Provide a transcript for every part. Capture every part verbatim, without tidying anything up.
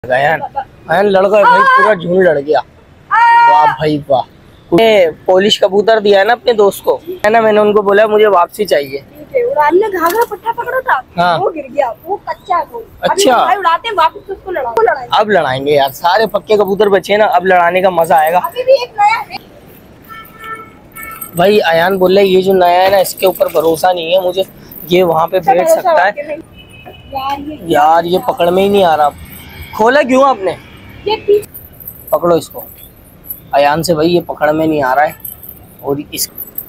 अयान अयान लड़का भाई पूरा झुंड लड़ गया। वाह भाई वाह। पोलिश कबूतर दिया है ना अपने दोस्त को, है ना, मैंने उनको बोला मुझे वापसी चाहिए। हमने घाघरा पट्टा पकड़ा था, हाँ। वो गिर गया, वो कच्चा है वो। अच्छा अभी उड़ाते हैं वापस उसको लड़ाएंगे। अब लड़ाएंगे यार, सारे पक्के कबूतर बचे ना, अब लड़ाने का मजा आएगा। अभी भी एक नया है भाई अयान बोल रहा है ये जो नया है ना इसके ऊपर भरोसा नहीं है मुझे, ये वहाँ पे बैठ सकता है। यार ये पकड़ में ही नहीं आ रहा। खोला क्यों आपने? ये पकड़ो इसको। अयान से भाई ये पकड़ में नहीं आ रहा है। और इस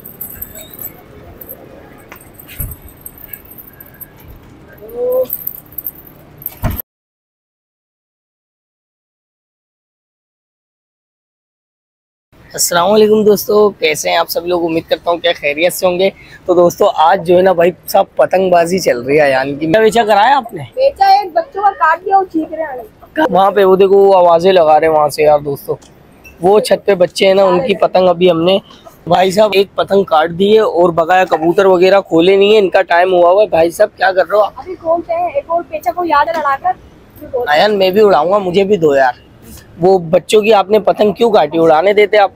अस्सलाम वालेकुम दोस्तों, कैसे हैं आप सब लोग? उम्मीद करता हूँ क्या खैरियत से होंगे। तो दोस्तों आज जो है ना भाई सब पतंगबाजी चल रही है अयान की। क्या बेचा कराया आपने? बेचा है, बच्चों का काट दिया, वो चीख रहे हैं वहाँ पे, वो देखो वो आवाजें लगा रहे हैं वहाँ से। यार दोस्तों वो छत पे बच्चे हैं ना, उनकी पतंग अभी हमने भाई साहब एक पतंग काट दी है और बकाया कबूतर वगैरह खोले नहीं है, इनका टाइम हुआ हुआ है। भाई साहब क्या कर रहे हो आप? अभी खोलते हैं, एक और पेचा को याद लड़ाकर। अयान मैं भी उड़ाऊंगा, मुझे भी दो यार। वो बच्चों की आपने पतंग क्यों काटी? उड़ाने देते आप।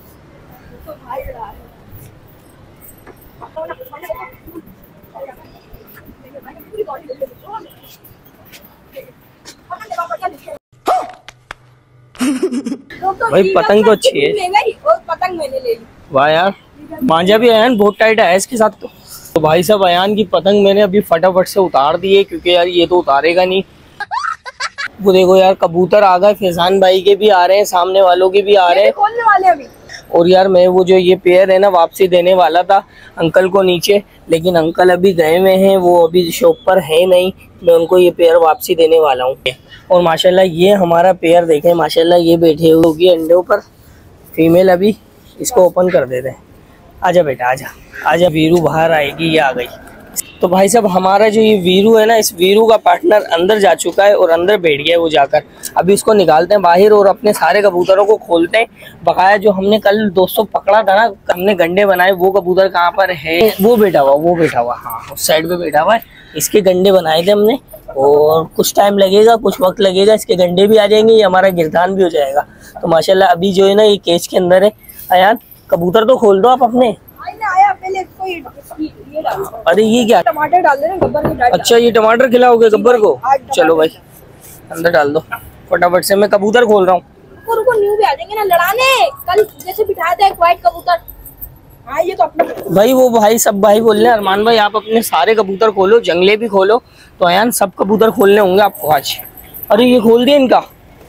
भाई पतंग तो अच्छी है। पतंग मैंने ले ली। वाह यार, मांझा भी अयान बहुत टाइट है इसके साथ तो। तो भाई साहब अयान की पतंग मैंने अभी फटाफट से उतार दी है, क्योंकि यार ये तो उतारेगा नहीं। वो देखो यार कबूतर आ गए, फैजान भाई के भी आ रहे हैं, सामने वालों के भी आ रहे हैं, खोलने वाले अभी। और यार मैं वो जो ये पेयर है ना वापसी देने वाला था अंकल को नीचे, लेकिन अंकल अभी गए हुए हैं, वो अभी शॉप पर है नहीं। मैं उनको ये पेयर वापसी देने वाला हूँ। और माशाल्लाह ये हमारा पेयर देखें, माशाल्लाह ये बैठे होगी अंडों पर, फीमेल। अभी इसको ओपन कर देते हैं। आजा बेटा आजा आजा, वीरू बाहर आएगी, ये आ गई। तो भाई साहब हमारा जो ये वीरू है ना, इस वीरू का पार्टनर अंदर जा चुका है और अंदर बैठ गया है वो जाकर। अभी इसको निकालते हैं बाहर और अपने सारे कबूतरों को खोलते हैं। बकाया जो हमने कल दोस्तों पकड़ा था ना, हमने गंडे बनाए, वो कबूतर कहाँ पर है? वो बैठा हुआ वो बैठा हुआ हाँ उस साइड पे बैठा हुआ है। इसके गंडे बनाए थे हमने, और कुछ टाइम लगेगा, कुछ वक्त लगेगा, इसके गंडे भी आ जाएंगे, ये हमारा गिरदान भी हो जाएगा। तो माशाल्लाह अभी जो है ना ये केज के अंदर है। अयान कबूतर तो खोल दो आप अपने। आया पहले इसको ये, ये डाल। अरे ये क्या? टमाटर डाल दे गब्बर को। अच्छा ये टमाटर खिलाओगे गब्बर को? चलो भाई अंदर डाल दो फटाफट से, मैं कबूतर खोल रहा हूँ। रुको न्यू भी आ जाएंगे ना लड़ाने, कल जैसे बिठाया था एक व्हाइट कबूतर। हाँ ये तो अपना भाई वो भाई सब भाई बोल रहे हैं अरमान भाई आप अपने सारे कबूतर खोलो, जंगले भी खोलो। तो अयान सब कबूतर खोलने होंगे आपको आज। अरे ये खोल दिया इनका।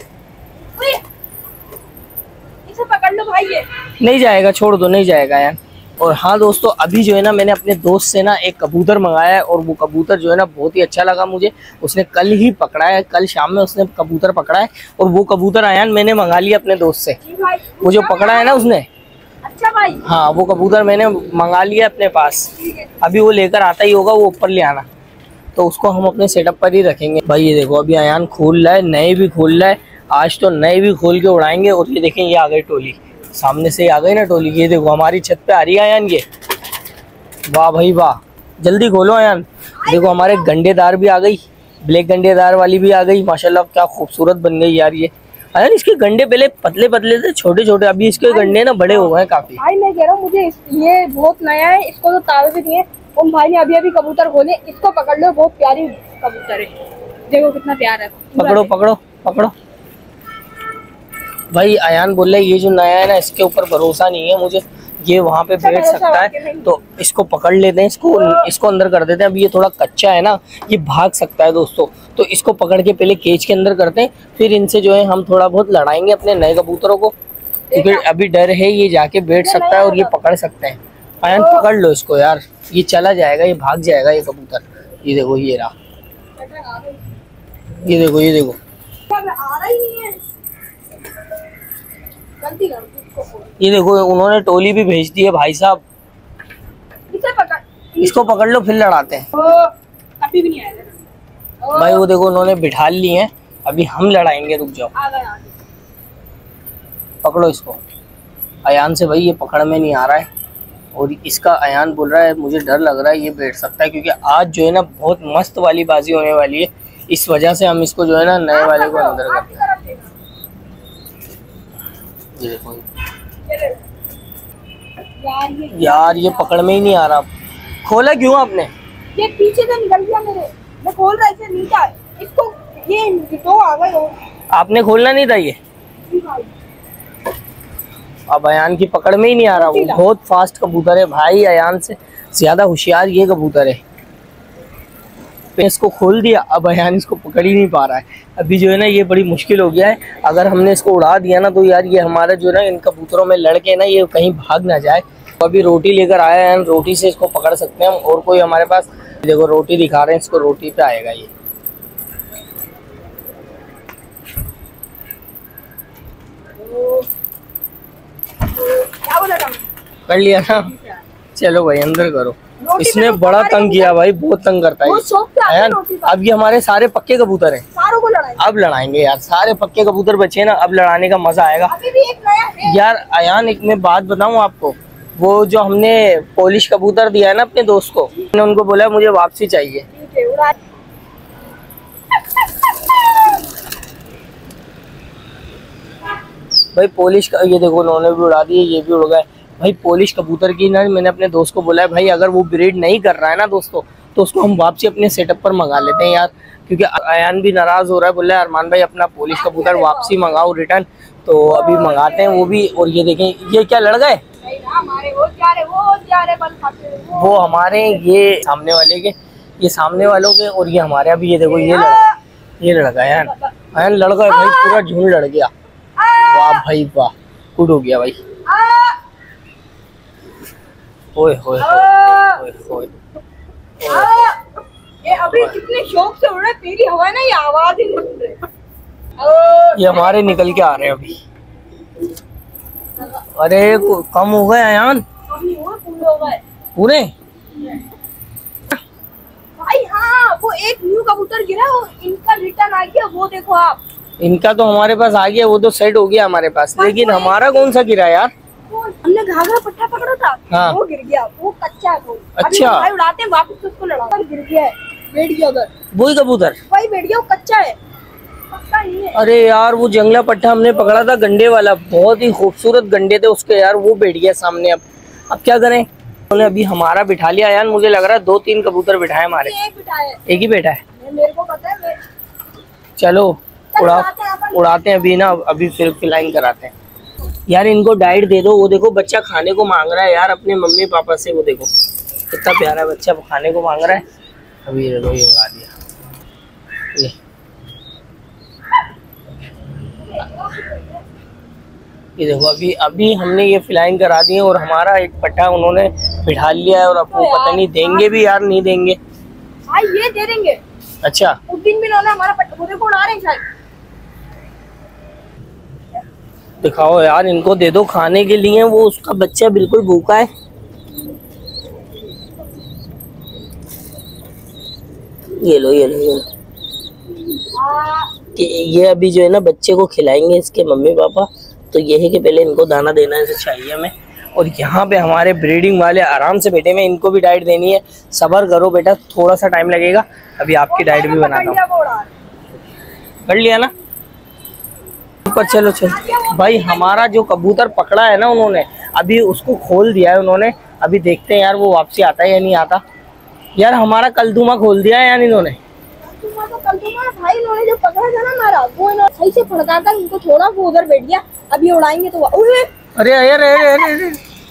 इसे पकड़ लो भाई, ये नहीं जाएगा, छोड़ दो, नहीं जाएगा अयान। और हाँ दोस्तों अभी जो है ना मैंने अपने दोस्त से ना एक कबूतर मंगाया है, और वो कबूतर जो है ना बहुत ही अच्छा लगा मुझे। उसने कल ही पकड़ा है, कल शाम में उसने कबूतर पकड़ा है, और वो कबूतर अयान मैंने मंगा लिया अपने दोस्त से। वो जो पकड़ा है ना उसने, अच्छा भाई, हाँ वो कबूतर मैंने मंगा लिया अपने पास। अभी वो लेकर आता ही होगा, वो ऊपर ले आना, तो उसको हम अपने सेटअप पर ही रखेंगे। भाई ये देखो अभी अयान खोल रहा है, नए भी खोल रहा है। आज तो नए भी खोल के उड़ाएंगे। और ये देखें ये आ गई टोली, सामने से आ गई ना टोली। ये देखो हमारी छत पे आ रही है अयान ये। वाह भाई वाह, जल्दी खोलो अयान। देखो हमारे गंडेदार भी आ गई, ब्लैक गंडेदार वाली भी आ गई। माशाल्लाह क्या खूबसूरत बन गई यार ये। अयान इसके गंडे पहले पतले पतले थे, छोटे छोटे, अभी इसके गंडे ना बड़े हो गए काफी। भाई मैं कह रहा हूँ मुझे ये बहुत नया है, इसको तो तावे भी दिए। उन भाई ने अभी अभी कबूतर खोले, इसको पकड़ लो, बहुत प्यारी कबूतर है, देखो कितना प्यार है। पकड़ो पकड़ो पकड़ो। भाई अयान बोल रहे ये जो नया है ना इसके ऊपर भरोसा नहीं है मुझे, ये वहाँ पे बैठ सकता है, तो इसको पकड़ लेते हैं, इसको इसको अंदर कर देते हैं। अभी ये थोड़ा कच्चा है ना, ये भाग सकता है दोस्तों, तो इसको पकड़ के पहले केज के अंदर करते हैं, फिर इनसे जो है हम थोड़ा बहुत लड़ाएंगे अपने नए कबूतरों को, क्योंकि अभी डर है ये जाके बैठ सकता है और ये पकड़ सकते हैं। अयान पकड़ लो इसको यार, ये चला जाएगा, ये भाग जाएगा ये कबूतर। ये देखो ये रहा, ये देखो ये देखो ये देखो उन्होंने टोली भी भेज दी है भाई साहब। इसे पकड़, इसको पकड़ लो फिर लड़ाते हैं। कभी भी नहीं आएगा भाई वो देखो उन्होंने बिठा ली है, अभी हम लड़ाएंगे, रुक जाओ। पकड़ो इसको। अयान से भाई ये पकड़ में नहीं आ रहा है, और इसका अयान बोल रहा है मुझे डर लग रहा है ये बैठ सकता है, क्योंकि आज जो है ना बहुत मस्त वाली बाजी होने वाली है। इस वजह से हम इसको जो है ना नए वाले को अंदर करते हैं। ये देखो यार ये यार ये पकड़ में ही नहीं आ रहा। खोला क्यों आपने? ये पीछे से निकल गया मेरे, मैं खोल रहा इसे नीचे इसको, ये दो आ गए हो। आपने खोलना नहीं था ये? अब अयान की पकड़ में ही नहीं आ रहा। वो बहुत फास्ट कबूतर है भाई, अयान से ज्यादा होशियार ये कबूतर है। इसको खोल दिया, अब अयान इसको पकड़ ही नहीं पा रहा है। अभी जो है ना ये बड़ी मुश्किल हो गया है। अगर हमने इसको उड़ा दिया ना तो यार ये हमारा जो है ना इन कबूतरों में लड़के ना ये कहीं भाग ना जाए। तो अभी रोटी लेकर आया है, रोटी से इसको पकड़ सकते हैं हम। और कोई हमारे पास देखो रोटी दिखा रहे हैं, इसको रोटी पे आएगा ये। क्या बोला था? कर लिया ना, चलो भाई अंदर करो। इसने बड़ा तंग किया भाई, बहुत तंग करता है यार। अब ये हमारे सारे पक्के कबूतर हैं, सारों को लड़ाएंगे। अब लड़ाएंगे यार, सारे पक्के कबूतर बचे ना, अब लड़ाने का मजा आएगा। अभी भी एक नया है यार अयान एक मैं बात बताऊं आपको, वो जो हमने पॉलिश कबूतर दिया है ना अपने दोस्त को, मैंने उनको बोला मुझे वापसी चाहिए। भाई पॉलिश का ये देखो उन्होंने भी उड़ा दिए, ये भी उड़ गए भाई। पॉलिश कबूतर की ना मैंने अपने दोस्त को बोला है भाई अगर वो ब्रीड नहीं कर रहा है ना दोस्तों तो उसको हम वापसी अपने सेटअप पर मंगा लेते हैं यार। क्योंकि अयान भी नाराज हो रहा है, बोला है अरमान भाई अपना पॉलिश कबूतर वापसी मंगाओ रिटर्न। तो अभी मंगाते हैं वो भी। और ये देखें ये क्या लड़ गए, वो हमारे ये सामने वाले के, ये सामने वालों के और ये हमारे। अभी ये देखो ये लड़का, ये लड़का यार अयान लड़ गए भाई, पूरा झुंड लड़ गया। वाह भाई वाह, गुड हो गया भाई। ओए होए होए होए, ये अभी कितने शौक से उड़ रहे, तेरी हवा ना ये आवाज ही नहीं सुन रहे। ये हमारे निकल के आ रहे हैं अभी। अरे कम हो गए अयान, पूरे भाई। हाँ वो एक न्यू कबूतर गिरा, वो इनका रिटर्न आ गया, वो देखो आप। इनका तो हमारे पास आ गया, वो तो सेट हो गया हमारे पास, लेकिन हमारा कौन सा गिरा यार? हमने घाघरा पट्टा पकड़ा था, हाँ। वो गिर गया, वो कच्चा है वो। अच्छा। अभी भाई उड़ाते हैं वापस उसको लड़ा, गिर गया है, बैठ गया उधर। वही कबूतर भाई बैठ गया, वो कच्चा है, पक्का नहीं है। अरे यार वो जंगला पट्टा हमने पकड़ा था गंडे वाला, बहुत ही खूबसूरत गंडे थे उसके यार, वो बैठ गया सामने। अब अब क्या करें? उन्होंने अभी हमारा बिठा लिया यार, मुझे लग रहा है दो तीन कबूतर बिठाए हमारे। एक बिठाया है, एक ही बैठा है, मेरे को पता है। मैं... चलो उड़ा उड़ाते हैं अभी ना, अभी फिर फ्लाइंग कराते हैं यार। इनको डाइट दे दो। वो देखो बच्चा खाने को मांग रहा है यार अपने मम्मी पापा से, वो देखो कितना प्यारा बच्चा खाने को मांग रहा है। अभी ये देखो ये उड़ा दिया ये। ये देखो अभी अभी हमने ये फ्लाइंग करा दी है और हमारा एक पट्टा उन्होंने बिठा लिया है। और अब वो पता नहीं देंगे भी यार नहीं देंगे। भाई ये दे देंगे। अच्छा उस दिन भी उन्होंने हमारा पट्टा, वो देखो उड़ा रहे हैं शायद। दिखाओ यार, इनको दे दो खाने के लिए, वो उसका बच्चा बिल्कुल भूखा है। ये लो ये लो ये लो, ये अभी जो है ना बच्चे को खिलाएंगे इसके मम्मी पापा। तो ये है कि पहले इनको दाना देना है, चाहिए हमें। और यहाँ पे हमारे ब्रीडिंग वाले आराम से बैठे में, इनको भी डाइट देनी है। सब्र करो बेटा, थोड़ा सा टाइम लगेगा, अभी आपकी डाइट भी बनाता हूँ। कर लिया ना ऊपर, चलो चलो भाई। हमारा जो कबूतर पकड़ा है ना उन्होंने, अभी उसको खोल दिया है उन्होंने। अभी देखते हैं यार वो वापसी आता है या नहीं आता। यार हमारा कलदुमा खोल दिया है यार इन्होंने। कलदुमा तो कलदुमा भाई, इन्होंने जो पकड़ा था ना हमारा, वो इन्होंने सही से फड़का था, इनको छोड़ा, वो उधर बैठ गया। अभी उड़ाएंगे तो अरे अरे अरे अरे अरे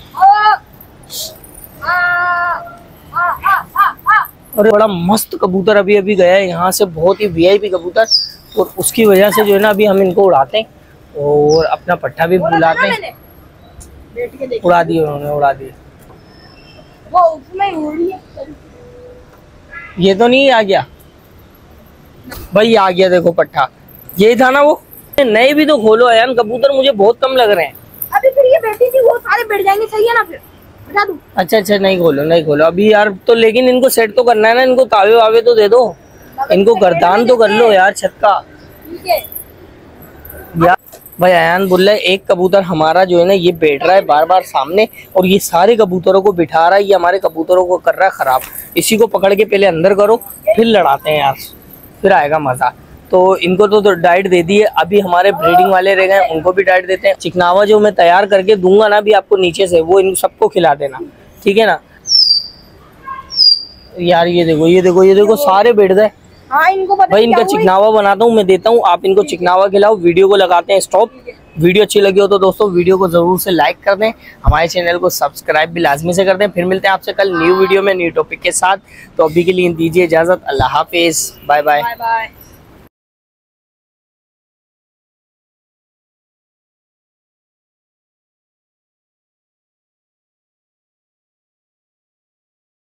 अरे बड़ा मस्त कबूतर अभी अभी गया है यहाँ से, बहुत ही वीआईपी कबूतर। और उसकी वजह से जो है ना अभी हम इनको उड़ाते हैं और अपना पट्टा भी बुलाते हैं। उड़ा दिए उन्होंने, उड़ा दिए। वो उसमें उड़ रही है। ये तो नहीं आ गया भाई, आ गया देखो पट्टा, यही था ना वो। नए भी तो खोलो यार, कबूतर मुझे बहुत कम लग रहे हैं। अभी फिर ये बैठी थी, वो सारे बैठ जाएंगे, सही है ना? फिर बिठा दूं? अच्छा अच्छा नहीं खोलो नहीं खोलो अभी यार तो, लेकिन इनको सेट तो करना है ना, इनको तावे वावे तो दे दो, इनको गर्दान तो कर लो यार छत का। ठीक है यार भाई अयान बोल रहा है एक कबूतर हमारा जो है ना ये बैठ रहा है बार बार सामने, और ये सारे कबूतरों को बिठा रहा है, ये हमारे कबूतरों को कर रहा है खराब। इसी को पकड़ के पहले अंदर करो, फिर लड़ाते हैं यार, फिर आएगा मज़ा। तो इनको तो, तो डाइट दे दी है, अभी हमारे ब्रीडिंग वाले रह गए, उनको भी डाइट देते हैं। चिकनावा जो मैं तैयार करके दूंगा ना अभी आपको नीचे से, वो इन सबको खिला देना, ठीक है ना यार। ये देखो ये देखो ये देखो सारे बैठ गए। हाँ, इनको पता भाई इनका चिकनावा बनाता हूँ मैं, देता हूँ, आप इनको चिकनावा खिलाओ। वीडियो को लगाते हैं स्टॉप। वीडियो अच्छी लगी हो तो दोस्तों वीडियो को जरूर से लाइक कर दें, हमारे चैनल को सब्सक्राइब भी लाजमी से कर दें। फिर मिलते हैं आपसे कल न्यू वीडियो में न्यू टॉपिक के साथ। तो अभी के लिए दीजिए इजाजत, अल्लाह हाफिज, बाय बाय। Bye bye.